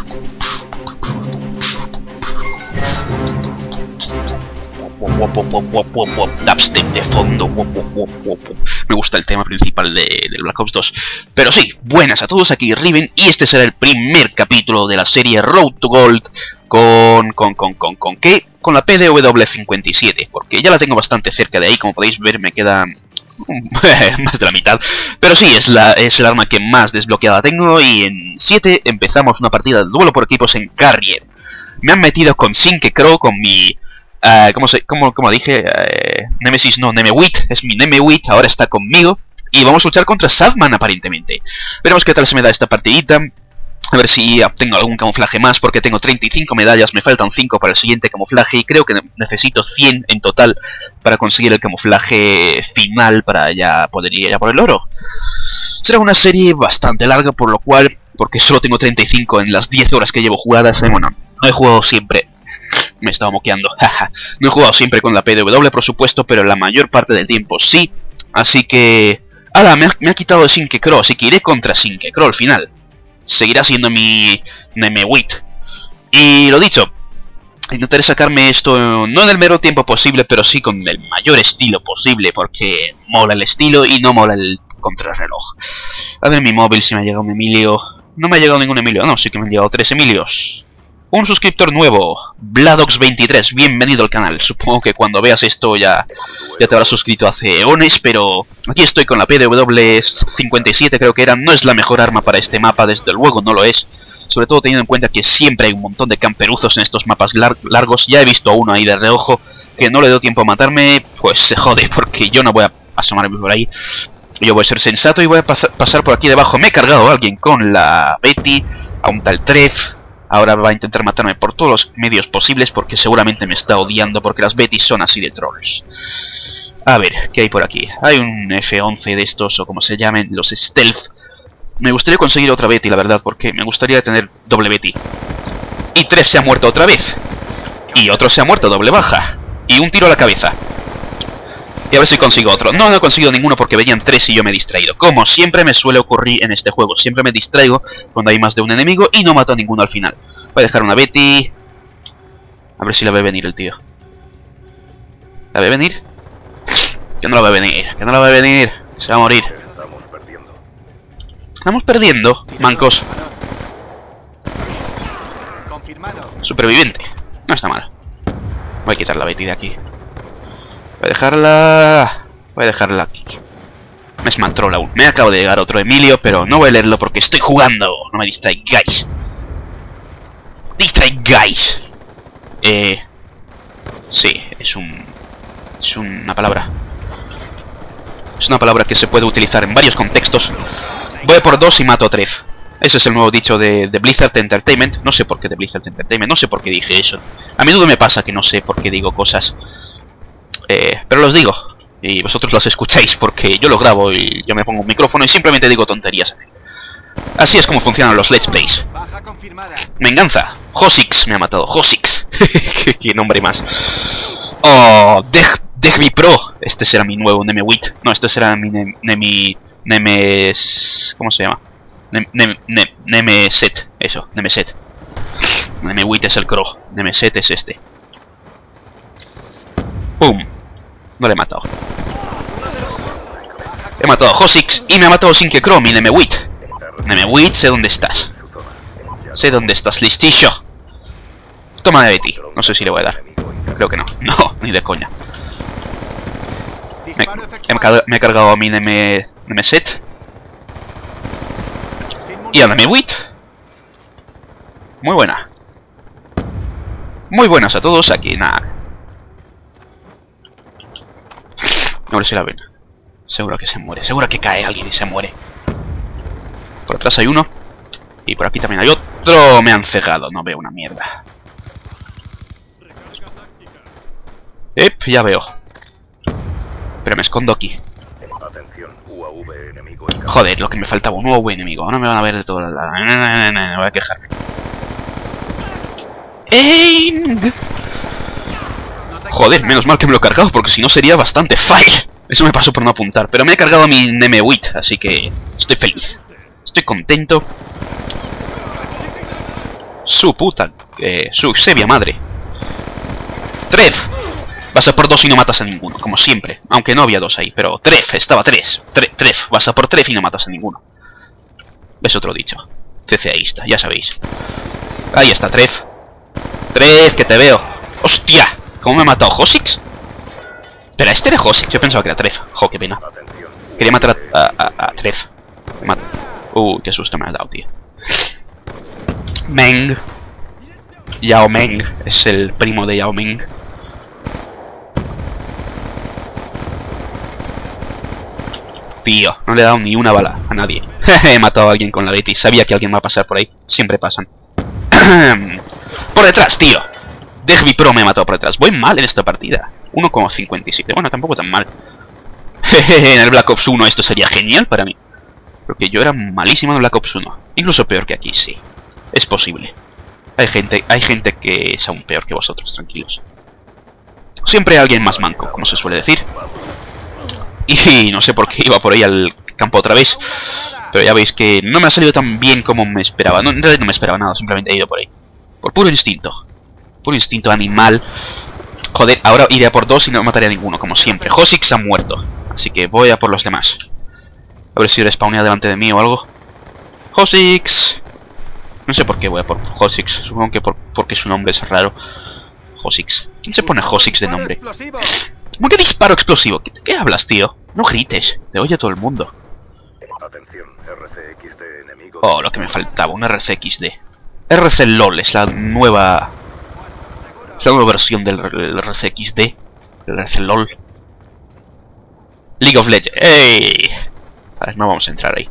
Dubstep de fondo. Me gusta el tema principal del Black Ops 2. Pero sí, buenas a todos, aquí Riven. Y este será el primer capítulo de la serie Road to Gold con la PDW57, porque ya la tengo bastante cerca de ahí. Como podéis ver, me queda más de la mitad. Pero sí, es el arma que más desbloqueada tengo. Y en 7 empezamos una partida de duelo por equipos en Carrier. Me han metido con Sinke Crow, con mi... ¿Cómo dije? Nemesis, no, Nemewit. Es mi Nemewit, ahora está conmigo. Y vamos a luchar contra Sadman, aparentemente. Veremos qué tal se me da esta partidita. A ver si obtengo algún camuflaje más, porque tengo 35 medallas, me faltan 5 para el siguiente camuflaje. Y creo que necesito 100 en total para conseguir el camuflaje final, para ya poder ir ya por el oro. Será una serie bastante larga, por lo cual, porque solo tengo 35 en las 10 horas que llevo jugadas. Bueno, no he jugado siempre... Me estaba moqueando. No he jugado siempre con la PDW, por supuesto, pero la mayor parte del tiempo sí. Así que... ¡Hala! Me ha quitado el Sinke Crow, así que iré contra Sinke Crow al final. Seguirá siendo mi Nemewit. Y lo dicho, intentaré sacarme esto no en el mero tiempo posible, pero sí con el mayor estilo posible, porque mola el estilo y no mola el contrarreloj. A ver mi móvil si me ha llegado un Emilio. No me ha llegado ningún Emilio, no, sí que me han llegado 3 Emilios. Un suscriptor nuevo, Bladox23, bienvenido al canal. Supongo que cuando veas esto ya te habrás suscrito hace eones, pero aquí estoy con la PDW57, creo que era. No es la mejor arma para este mapa, desde luego no lo es. Sobre todo teniendo en cuenta que siempre hay un montón de camperuzos en estos mapas largos. Ya he visto a uno ahí de reojo que no le dio tiempo a matarme, pues se jode, porque yo no voy a asomarme por ahí. Yo voy a ser sensato y voy a pasar por aquí debajo. Me he cargado a alguien con la Betty, a un tal Trev. Ahora va a intentar matarme por todos los medios posibles, porque seguramente me está odiando, porque las Betis son así de trolls. A ver, ¿qué hay por aquí? Hay un F11 de estos, o como se llamen, los Stealth. Me gustaría conseguir otra Betty, la verdad, porque me gustaría tener doble Betty. Y Trev se ha muerto otra vez. Y otro se ha muerto, doble baja. Y un tiro a la cabeza. Y a ver si consigo otro. No he conseguido ninguno porque venían 3 y yo me he distraído. Como siempre me suele ocurrir en este juego. Siempre me distraigo cuando hay más de un enemigo y no mato a ninguno al final. Voy a dejar una Betty. A ver si la ve venir el tío. ¿La ve venir? Que no la ve venir. Que no la ve venir. Se va a morir. Estamos perdiendo, mancos. Superviviente. No está mal. Voy a quitar la Betty de aquí. Voy a dejarla aquí. Me es mantroll aún. Me acabo de llegar otro Emilio, pero no voy a leerlo porque estoy jugando. No me distraigáis. Distraigáis. Sí, es una palabra. Es una palabra que se puede utilizar en varios contextos. Voy por 2 y mato a Trev. Ese es el nuevo dicho de Blizzard Entertainment. No sé por qué de Blizzard Entertainment. No sé por qué dije eso. A menudo me pasa que no sé por qué digo cosas. Pero los digo, y vosotros las escucháis porque yo lo grabo y yo me pongo un micrófono y simplemente digo tonterías. Así es como funcionan los Let's Plays. Venganza. Hosix me ha matado. Hosix. Qué nombre más. Oh, Degmi Pro. Este será mi nuevo Nemewit. No, este será mi Nemes... ¿Cómo se llama? Nemeset. Eso, Nemeset. Nemewit es el Crow. Nemeset es este. ¡Pum! No le he matado. He matado a Hosix y me ha matado Sinke Crow, mi Nemewit. Nemewit, sé dónde estás. Sé dónde estás, listillo. Toma de Betty. No sé si le voy a dar. Creo que no. No, ni de coña. Me he cargado a mi Nemeset. Y a Nemewit. Muy buena. Muy buenas a todos. Aquí, nada. A ver si la ven. Seguro que se muere. Seguro que cae alguien y se muere. Por atrás hay uno. Y por aquí también hay otro. Me han cegado. No veo una mierda. Ya veo. Pero me escondo aquí. Joder, lo que me faltaba. Un UAV enemigo. No me van a ver de todas las... No, voy a quejarme. ¡Ey! Joder, menos mal que me lo he cargado, porque si no sería bastante fail. Eso me pasó por no apuntar. Pero me he cargado a mi Nemewit, así que estoy feliz. Estoy contento. Su puta... su sebia madre. Trev. Vas a por 2 y no matas a ninguno, como siempre. Aunque no había 2 ahí, pero Trev, estaba 3. Trev, vas a por 3 y no matas a ninguno. Es otro dicho. CCAísta, ya sabéis. Ahí está, Trev. Trev, que te veo. ¡Hostia! ¿Cómo me ha matado Hosix? Pero este era Hosix, yo pensaba que era Trev. Jo, qué pena. Quería matar a Trev. Qué susto me ha dado, tío. Meng. Yao Meng. Es el primo de Yao Ming. Tío, no le he dado ni una bala a nadie. He matado a alguien con la Betty. Sabía que alguien va a pasar por ahí. Siempre pasan. Por detrás, tío. Degby Pro me ha matado por detrás. Voy mal en esta partida. 1,57. Bueno, tampoco tan mal. En el Black Ops 1 esto sería genial para mí. Porque yo era malísimo en el Black Ops 1. Incluso peor que aquí, sí. Es posible. Hay gente que es aún peor que vosotros, tranquilos. Siempre hay alguien más manco, como se suele decir. Y no sé por qué iba por ahí al campo otra vez. Pero ya veis que no me ha salido tan bien como me esperaba. No, en realidad no me esperaba nada, simplemente he ido por ahí. Por puro instinto. Puro instinto animal. Joder, ahora iré a por 2 y no mataré a ninguno, como siempre. Hosix ha muerto. Así que voy a por los demás. A ver si respawneado delante de mí o algo. Hosix. No sé por qué voy a por Hosix. Supongo que porque su nombre es raro. Hosix. ¿Quién se pone Hosix de nombre? ¿Cómo que disparo explosivo? ¿Qué hablas, tío? No grites. Te oye todo el mundo. Atención, RCXD enemigo. Oh, lo que me faltaba. Un RCXD. RC LOL es la nueva... Es la nueva versión del RCXD. El RC LOL. League of Legends. ¡Ey! A ver, no vamos a entrar ahí.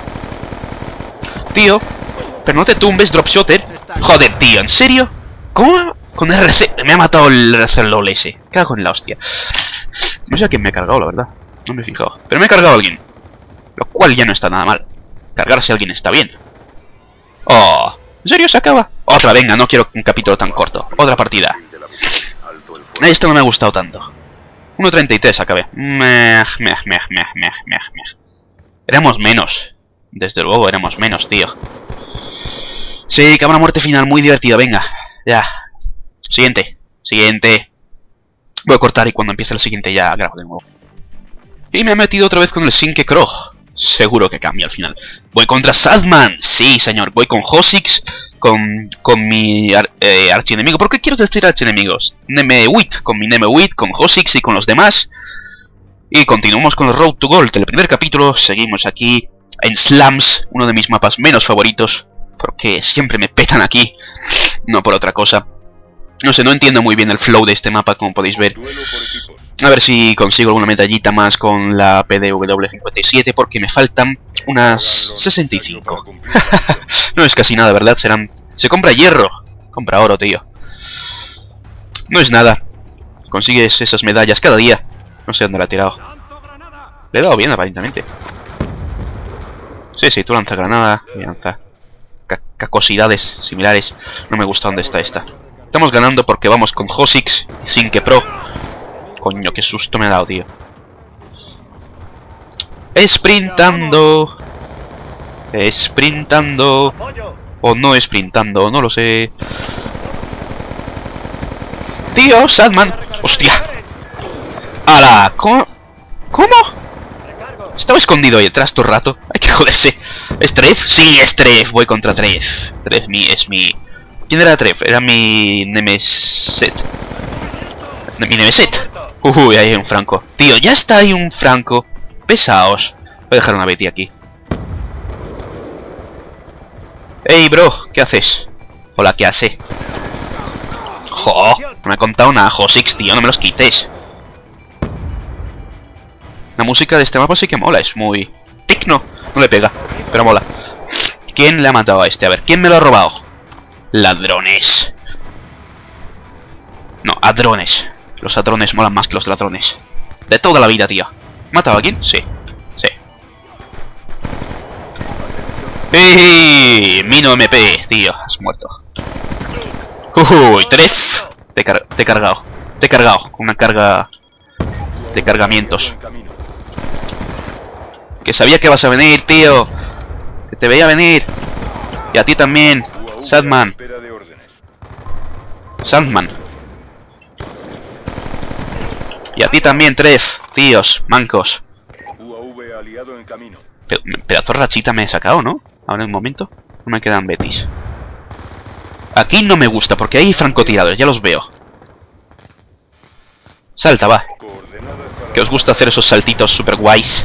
Tío, pero no te tumbes, dropshotter. Joder, tío, ¿en serio? ¿Cómo? Con RC... Me ha matado el RC LOL ese. Cago en la hostia. No sé a quién me he cargado, la verdad. No me he fijado. Pero me he cargado a alguien. Lo cual ya no está nada mal. Cargarse a alguien está bien. Oh, ¿en serio se acaba? Otra, venga, no quiero un capítulo tan corto. Otra partida. Esto no me ha gustado tanto. 1.33 acabé. Éramos menos. Desde luego, éramos menos, tío. Sí, cámara muerte final, muy divertida, venga. Ya. Siguiente. Siguiente. Voy a cortar y cuando empiece el siguiente ya grabo de nuevo. Y me he metido otra vez con el Sinke Crow. Seguro que cambia al final. Voy contra Sadman. Sí, señor. Voy con Hosix. Con mi archienemigo. ¿Por qué quiero decir archienemigos? Nemewit. Con mi Nemewit. Con Hosix y con los demás. Y continuamos con el Road to Gold. El primer capítulo. Seguimos aquí en Slums. Uno de mis mapas menos favoritos. Porque siempre me petan aquí. No por otra cosa. No sé, no entiendo muy bien el flow de este mapa, como podéis ver. A ver si consigo alguna medallita más con la PDW57, porque me faltan unas 65. No es casi nada, ¿verdad? Se compra hierro. Compra oro, tío. No es nada. Consigues esas medallas cada día. No sé dónde la he tirado. Le he dado bien, aparentemente. Sí, tú lanzas granada. Y lanza cacosidades similares. No me gusta dónde está esta. Estamos ganando porque vamos con Hosix y Sinke Pro. Coño, qué susto me ha dado, tío. Sprintando. Sprintando. O no sprintando, no lo sé. Tío, Sadman. Hostia. ¡Hala! ¿Cómo? Estaba escondido ahí detrás todo el rato. Hay que joderse. ¿Es Trev? Sí, es Trev. Voy contra Trev. Trev es mi... ¿Quién era Trev? Era mi Nemeset. Mi Nemeset. Uy, ahí hay un franco. Tío, ya está ahí un franco. Pesaos. Voy a dejar una Betty aquí. Ey, bro, ¿qué haces? Hola, ¿qué hace? Jo, no me ha contado nada, Hosix, tío, no me los quites. La música de este mapa sí que mola, es muy... Tecno, no le pega, pero mola. ¿Quién le ha matado a este? A ver, ¿quién me lo ha robado? Ladrones. No, hadrones. Los hadrones molan más que los ladrones. De toda la vida, tío. ¿Matado a alguien? Sí. Sí. ¡Ey! Mino MP, tío. Has muerto. Uy, Trev. Te he cargado. Te he cargado. Con una carga de cargamientos. Que sabía que vas a venir, tío. Que te veía venir. Y a ti también, Sadman. Sandman. Y a ti también, Trev. Tíos, mancos. UAV aliado en camino. Pedazo de rachita me he sacado, ¿no? Ahora en un momento. No me quedan betis. Aquí no me gusta porque hay francotiradores, ya los veo. Salta, va. Que os gusta hacer esos saltitos super guays.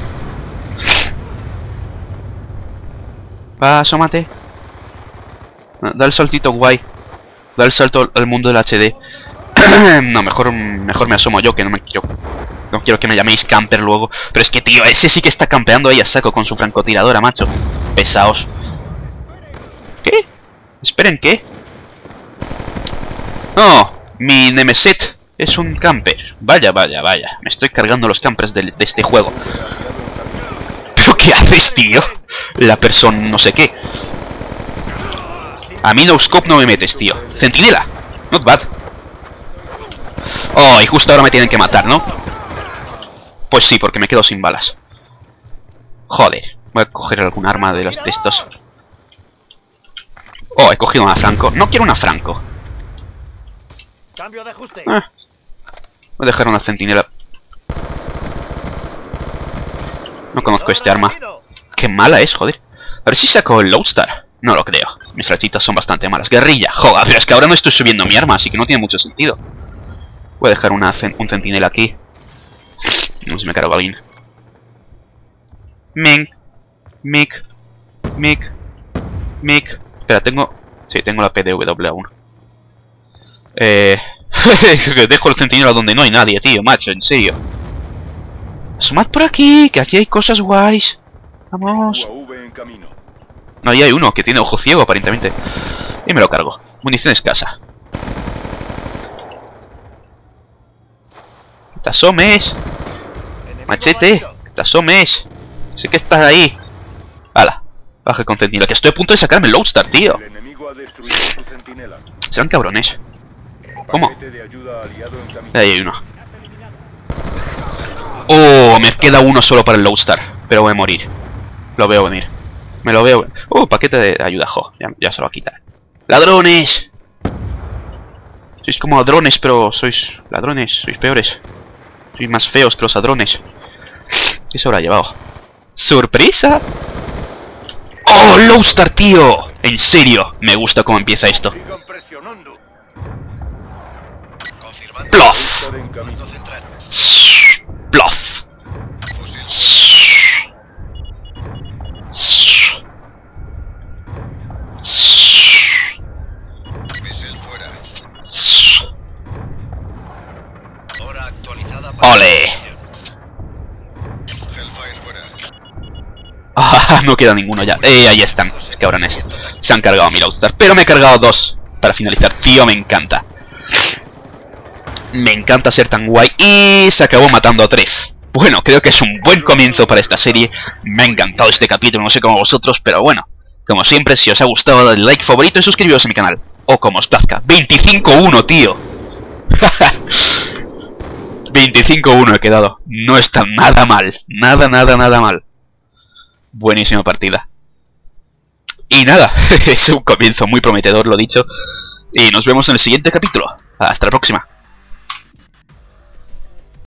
Va, asómate. Da el saltito guay. Da el salto al mundo del HD. No, mejor me asomo yo, que no quiero que me llaméis camper luego. Pero es que, tío, ese sí que está campeando ahí a saco con su francotiradora, macho. Pesaos. ¿Qué? Esperen, ¿qué? No, mi Nemeset es un camper. Vaya, vaya, vaya. Me estoy cargando los campers de este juego. ¿Pero qué haces, tío? La persona no sé qué. A mí no scope no me metes, tío. Centinela. Not bad. Oh, y justo ahora me tienen que matar, ¿no? Pues sí, porque me quedo sin balas. Joder. Voy a coger algún arma de los estos. Oh, he cogido una Franco. No quiero una Franco. Cambio de ajuste. Voy a dejar una centinela. No conozco este arma. Qué mala es, joder. A ver si saco el Lodestar. No lo creo. Mis flechitas son bastante malas. Guerrilla. Joder, pero es que ahora no estoy subiendo mi arma, así que no tiene mucho sentido. Voy a dejar un centinela aquí. No sé si me cargo bien. Mink. Espera, tengo... Sí, tengo la PDW aún. Dejo el centinela donde no hay nadie, tío, macho, en serio. Asomad por aquí, que aquí hay cosas guays. Vamos. UAV en camino. No, ahí hay uno que tiene ojo ciego, aparentemente. Y me lo cargo. Munición escasa. ¡Que te asomes! ¡Machete! ¡Que te asomes! Sé que estás ahí. ¡Hala! Baje con centinela. Que estoy a punto de sacarme el Lodestar, tío. El enemigo ha destruido su centinela. Serán cabrones. ¿Cómo? Paquete de ayuda aliado en camino. Ahí hay uno. Oh, me queda uno solo para el Lodestar. Pero voy a morir. Lo veo venir. Me lo veo. Oh, paquete de ayuda, jo. Ya se lo va a quitar. ¡Ladrones! Sois como ladrones, pero sois ladrones. Sois peores. Sois más feos que los ladrones. ¿Qué se habrá llevado? ¡Sorpresa! ¡Oh, Lodestar, tío! En serio, me gusta cómo empieza esto. Sigan presionando. ¡Plof! Lodestar en camino. ¡Plof! ¡Ole! Ah, no queda ninguno ya. Ahí están, cabrones. Se han cargado mi Lodestar. Pero me he cargado dos para finalizar. Tío, me encanta. Me encanta ser tan guay. Y se acabó matando a Trev. Bueno, creo que es un buen comienzo para esta serie. Me ha encantado este capítulo, no sé como vosotros, pero bueno. Como siempre, si os ha gustado, dadle like, favorito y suscribiros a mi canal. O como os plazca. 25-1, tío. 25-1 he quedado. No está nada mal. Nada mal. Buenísima partida. Y nada, es un comienzo muy prometedor, lo dicho. Y nos vemos en el siguiente capítulo. Hasta la próxima.